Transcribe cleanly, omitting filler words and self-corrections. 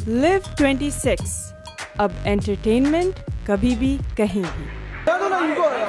Live 26। अब entertainment कभी भी कहीं भी।